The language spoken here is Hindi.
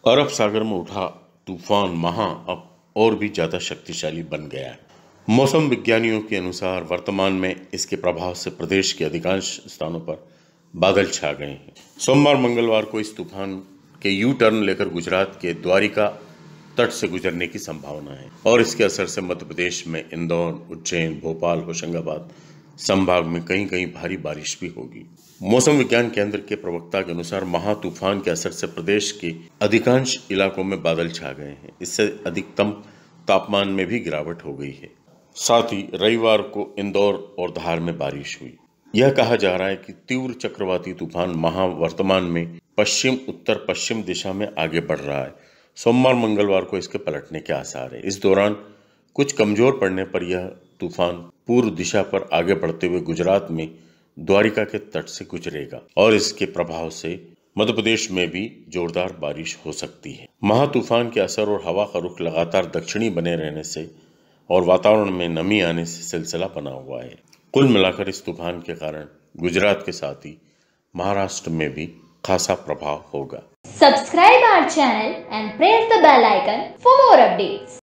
अरब सागर में उठा तूफान महा अब और भी ज्यादा शक्तिशाली बन गया है। मौसम विज्ञानियों के अनुसार वर्तमान में इसके प्रभाव से प्रदेश के अधिकांश स्थानों पर बादल छा गए हैं। सोमवार मंगलवार को इस तूफान के यू टर्न लेकर गुजरात के द्वारिका तट से गुजरने की संभावना है और इसके असर से मध्य प्रदेश में इंदौर, उज्जैन, भोपाल, होशंगाबाद संभाग में कहीं कहीं भारी बारिश भी होगी। मौसम विज्ञान केंद्र के प्रवक्ता के अनुसार महा तूफान के असर से प्रदेश के अधिकांश इलाकों में बादल छा गए हैं। इससे अधिकतम तापमान में भी गिरावट हो गई है। साथ ही रविवार को इंदौर और धार में बारिश हुई। यह कहा जा रहा है कि तीव्र चक्रवाती तूफान महा वर्तमान में पश्चिम उत्तर पश्चिम दिशा में आगे बढ़ रहा है। सोमवार मंगलवार को इसके पलटने के आसार है। इस दौरान कुछ कमजोर पड़ने पर यह तूफान पूर्व दिशा पर आगे बढ़ते हुए गुजरात में द्वारिका के तट से गुजरेगा और इसके प्रभाव से मध्य प्रदेश में भी जोरदार बारिश हो सकती है। महा तूफान के असर और हवा का रुख लगातार दक्षिणी बने रहने से और वातावरण में नमी आने से सिलसिला बना हुआ है। कुल मिलाकर इस तूफान के कारण गुजरात के साथ ही महाराष्ट्र में भी खासा प्रभाव होगा। Subscribe our channel and press the bell icon for more updates.